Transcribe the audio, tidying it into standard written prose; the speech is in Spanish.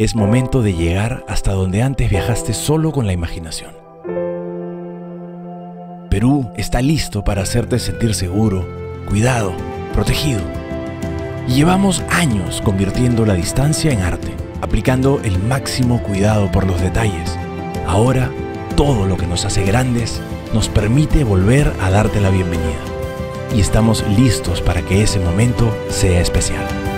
Es momento de llegar hasta donde antes viajaste solo con la imaginación. Perú está listo para hacerte sentir seguro, cuidado, protegido. Y llevamos años convirtiendo la distancia en arte, aplicando el máximo cuidado por los detalles. Ahora, todo lo que nos hace grandes nos permite volver a darte la bienvenida. Y estamos listos para que ese momento sea especial.